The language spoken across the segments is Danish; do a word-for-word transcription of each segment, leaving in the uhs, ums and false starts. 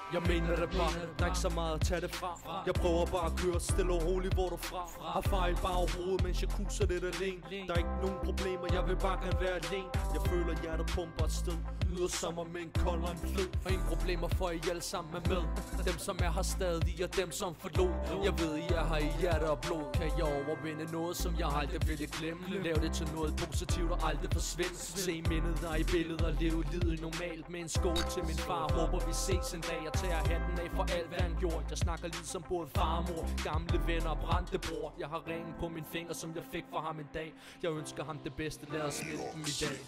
Jeg mener det bare, der er ikke så meget at tage det fra. Jeg prøver bare at køre stille og roligt, hvor du fra. Har fejl bare overhovedet, mens jeg kuser lidt alene. Der er ikke nogen problemer, jeg vil bare gerne være alene. Jeg føler hjertet pumper et sted, lyder som om en kold og en flød. Og ingen problemer for I alle sammen er med. Dem som er her stadig og dem som forlod. Jeg ved I er her i hjerte og blod. Kan jeg overvinde noget som jeg aldrig ville glemme. Lav det til noget positivt og aldrig forsvinde. Se mindet der i billedet og leve livet normalt. Med en skål til min far, håber vi ses en dag. Jeg tager hatten af for alt hvad han gjort. Jeg snakker lidt som både far og mor, gamle venner og brændte bror. Jeg har ringen på min finger som jeg fik fra ham en dag. Jeg ønsker ham det bedste, lad os smide dem i dag.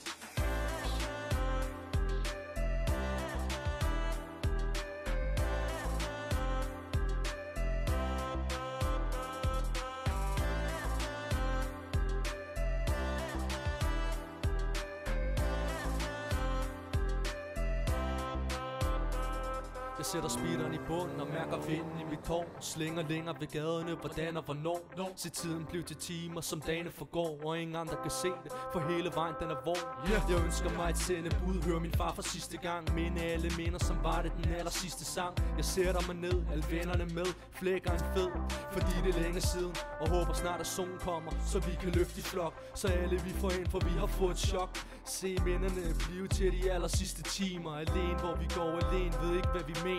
Jeg sætter speederen i bunden og mærker vinden i mit hår. Slinger længere ved gaderne, hvordan og hvornår. Se tiden blive til timer, som dagene forgår. Og ingen andre kan se det, for hele vejen den er vor. Jeg ønsker mig et sendebud, hør min far for sidste gang. Minde alle minder, som var det den aller sidste sang. Jeg sætter mig ned, alle vennerne med, flækker en fed, fordi det er længe siden. Og håber snart at solen kommer, så vi kan løfte i flok. Så alle vi får ind, for vi har fået et chok. Se minderne blive til de aller sidste timer. Alene hvor vi går alene, ved ikke hvad vi mener.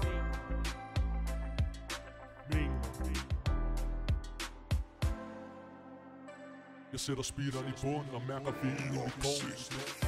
Jeg sætter speederen i bunden og mærker vinden i mit hår.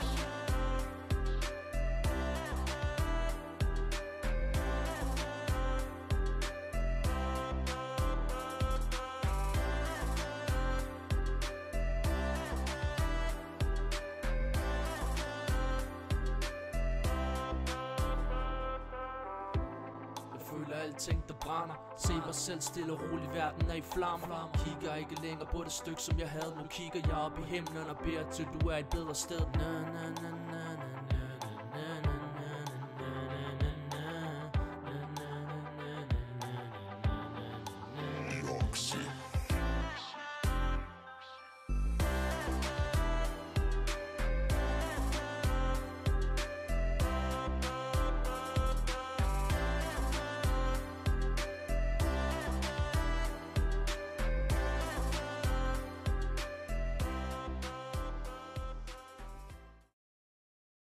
Føler alting der brænder. Se mig selv stille og roligt, verden er i flammer. Kigger ikke længere på det stykke som jeg havde. Nu kigger jeg op i himlen og beder til du er et bedre sted. Na, na, na, na, na, na.